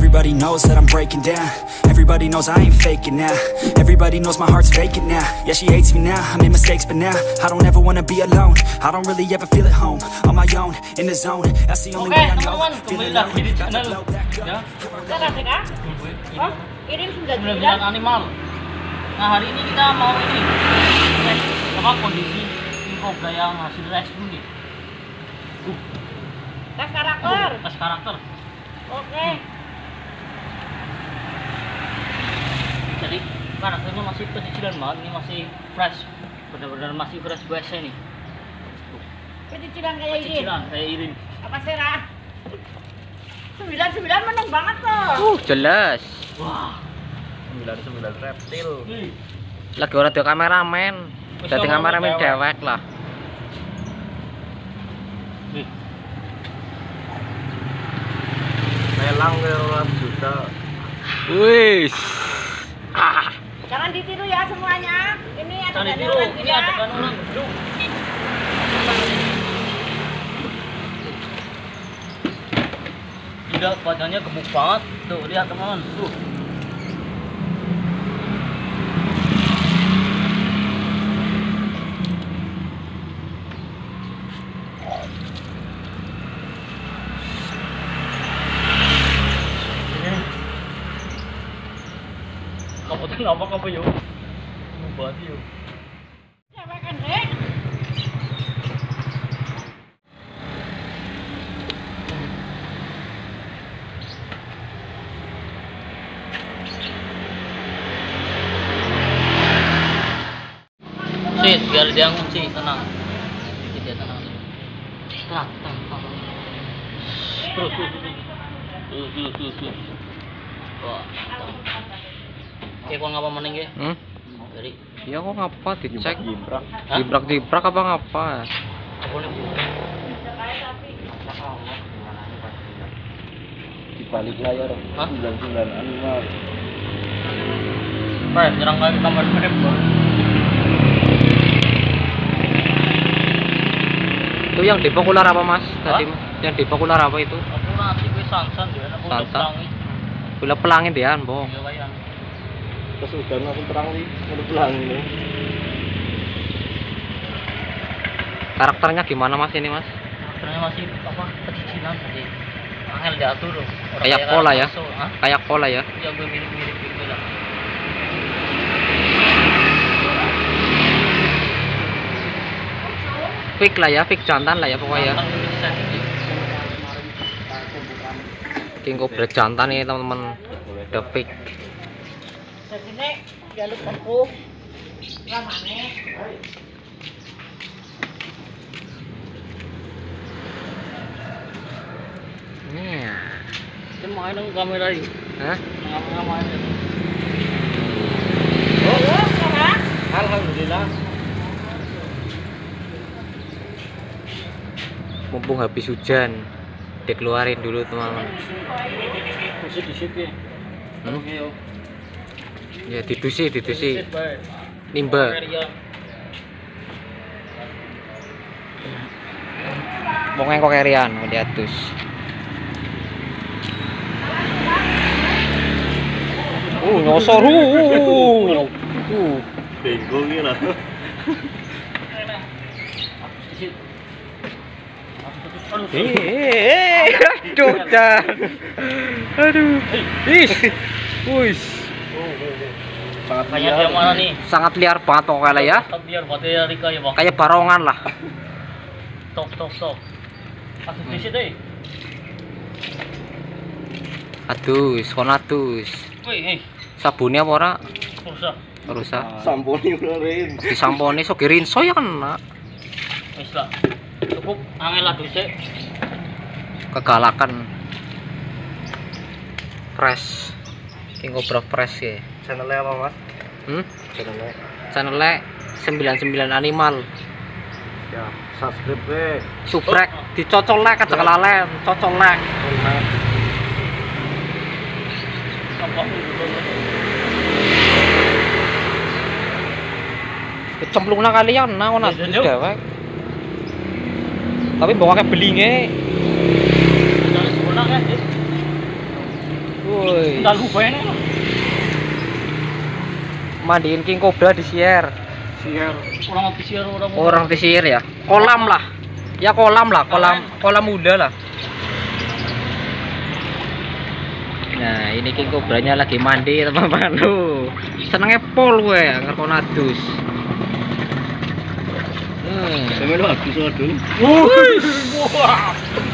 Everybody knows that I'm breaking down. Everybody knows I ain't faking now. Everybody knows my heart's vacant now. Yeah, she hates me now, I made mistakes but now I don't ever wanna be alone. I don't really ever feel at home. On my own, in the zone. That's the only way I know. Kembali lagi di channel ya. Oh, kirim 99 animal. Nah, hari ini kita mau ini apa kondisi Cobra yang hasil rescue nih. tes karakter. Tes karakter. Oke. Jadi karakternya masih pecicilan banget, ini masih fresh, benar-benar masih fresh biasa nih. Pecicilan kayak ini. Pecicilan kayak ini. Apa sih, Ra? 99 menang banget tuh. Jelas. Wah, 99 reptil. nih. Lagi ora ada kameramen. Dadi kameramen dewek lah. Nih. Lelang 200 juta. Wis. Jangan ditiru ya semuanya. Ini ada Jangan ditiru, orang ini juga. ada kan orang gedung. Tidak, badannya gemuk banget. Tuh, lihat teman. Tuh. Kamu tuh ngambek apa yuk? Ngambek yuk. Siapa kan, Dek? Sit, biar dia ngunci, tenang. Dia tenang. Tenang. Terus. Wah. Oke, kok ngapa meneng ya? Dari. Ya kok ngapa dicek? Hah? Jibrak apa ngapa? Apa nih? Di balik layar. Hah? 99 animal. Pak, nyerang kali kamar mirip, Bro. Itu yang di Popular apa, Mas? Tadi Hah? yang di Popular apa itu? Aku nasi gue sansan dia, aku udah Sansan? pelangi. Gula pelangin dia, Bong. Iya kayak. Terus udah aku terang sih, udah pelangin. Karakternya gimana, Mas, ini, Mas? Karakternya masih apa? Pecicilan tadi. Angel diatur loh. Orang Kayak pola ya? masuk, hah? Kayak pola ya? Iya, gue mirip-mirip gitu lah. Fix lah ya, fix jantan lah ya pokoknya. Santan lebih sensitif. King Cobra jantan ini teman-teman. Udah fix. Jadi nek jaluk tempuh. Ramane. Iya. Dia main dengan kamera ini. Hah? Main. Oh, sekarang Alhamdulillah. Mumpung habis hujan, dikeluarin dulu teman-teman. Masih di situ ya. Oke, yo. Ya didusi. Sit, baik. Nimba. Pokoknya kok kerian mau diatus. Nyosor. Bego gitu lah. Sit. Aduh, dah. Aduh. Ih. Wis. Kayak dia mana nih? Sangat liar banget pokoknya ya. Biar batnya Rika ya, Bang. Kayak barongan lah. Stop. Atus di situ deh. Konatus. Wih, Sabunnya apa ora? pulsa. Rusak. Samponi benerin. Disamponi so rinso ya kena. Wis lah. Cukup angel lah dhisik. Kegalakan. Fresh. King Cobra fresh ya. Channelnya apa, Mas? Channelnya 99 animal. Ya, subscribe deh. Subrek dicocol lek aja kelalen, cocol lek. Apa? Cemplung nang kalian nah ono Iya, adus Juk. dewek. Tapi bawa ke belinge. Jangan sekolah kan, Dit. Woi. Enggak lupa ini. Mandiin king cobra di sier. Siar. Orang ofisial orang. Orang di sier ya. Kolam lah. Ya kolam lah, kolam muda lah. Nah, ini king cobranya lagi mandi, teman-teman. Senengnya pol gue, ngerkon adus. Sampai lu habis waduh. Wah.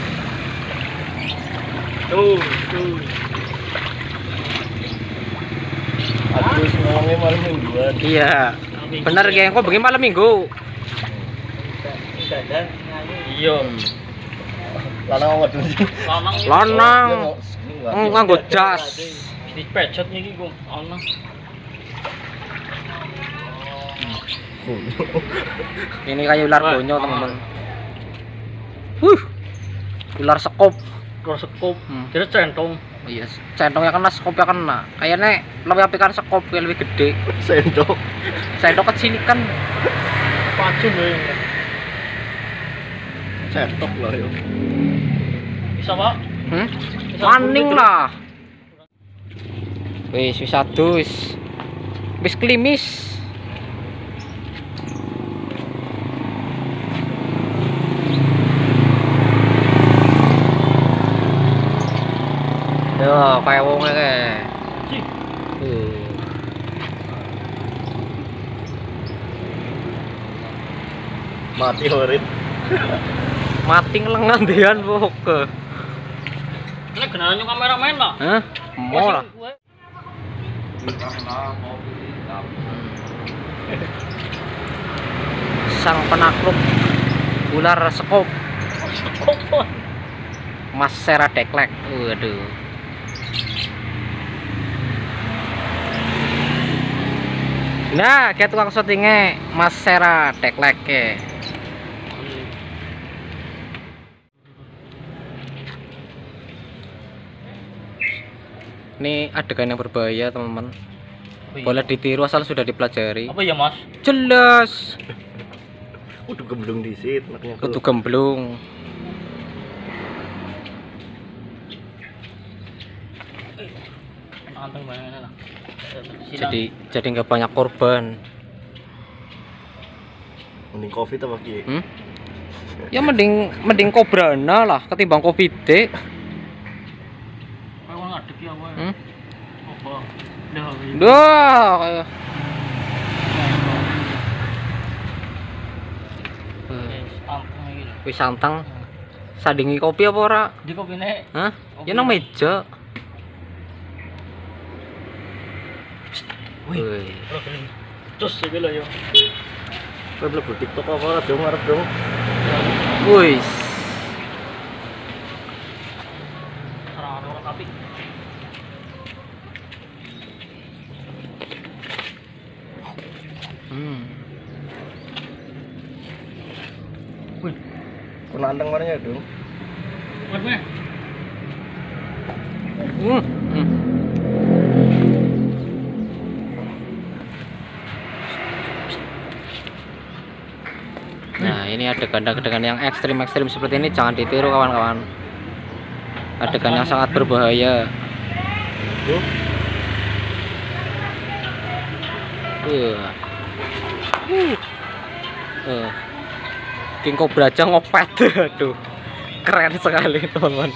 Tuh. Habis ngomongnya malam mingguan. Iya. Bener geng, kok begini malam minggu. Iya. Lanang waduh sih. Lanang. Nganggo jas. Dipecet nih gue. Ana. Ini kayak ular bonyo, teman-teman. Ular sekop. Ular sekop. Jadi centong. Iya, centongnya kena, sekopnya kena. Kayaknya lebih apikan sekop, yang lebih gede. Sendok. Sendok kecil kan. Pacun ya. Cetok lah yo. Bisa pak? Maning lah. Wis adus. Wis klimis. Yo, kayak wonge kayak. Mati horit. Mati ngelengan dian poke. Ini kenalan yung kameramen pak? Hah? Mau lah. Sang penakluk ular sekop. Mas Sera Deklek. Waduh. Nah, kayak tukang syutingnya Mas Sera Deklek ke. Ini adegan yang berbahaya, teman-teman. Boleh ditiru asal sudah dipelajari. Apa ya mas? Jelas. Udah gemblung disit makanya. Kudu gemblung. Jadi nggak banyak korban. Mending covid apa ki? Ya mending kobrana lah ketimbang covid. Kayak ngadek ya gue. Apa? Dah kayak. Wis santang. Sandingi kopi apa ora? Di kopi nek. Hah? Ya nang meja. Wih. Terus segala yo. Kowe mlebu TikTok apa ora dong arep dong? Wih. Orang api. Wih. Kena anteng warnanya dong. Warnanya. Nah, ini adegan-adegan yang ekstrim-ekstrim seperti ini jangan ditiru kawan-kawan. Adegan yang sangat berbahaya. King Cobra aja ngopet. Aduh. Keren sekali, teman-teman.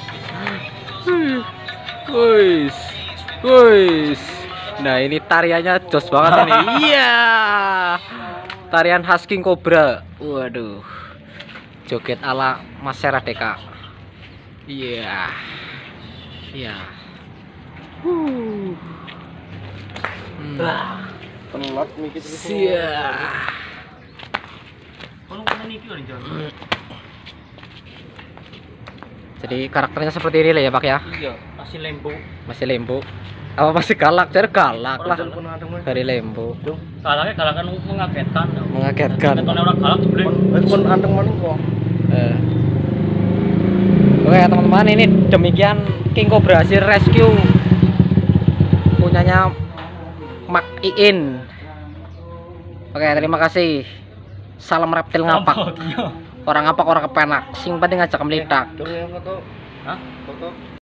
Wis. Nah, ini tariannya jos banget ini. Iya. Tarian khas King Cobra. Waduh. Joget ala Mas Sera Deka. Iya. Iya. Penat mikir Sia. Jadi karakternya seperti ini lah ya Pak ya. Iya, masih lembu. Masih lembu. Apa masih galak? Jadi galak lah. Dari lembu. Galaknya kan mengagetkan. Mengagetkan. Kalau orang galak sebelum. kon anteng maning kok. Oke teman-teman, ini demikian King Cobra hasil rescue punyanya Mak Iin. Oke, terima kasih. Salam reptil ngapak. Orang ngapak orang kepenak. Sing penting ngajak melidak. Dong yang foto. Hah? Foto.